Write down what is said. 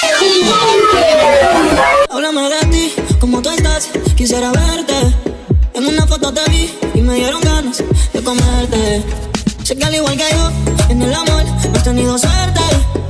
Háblame de ti, cómo tú estás, quisiera verte. En una foto te vi y me dieron ganas de comerte. Sé que al igual que yo, en el amor no has tenido suerte.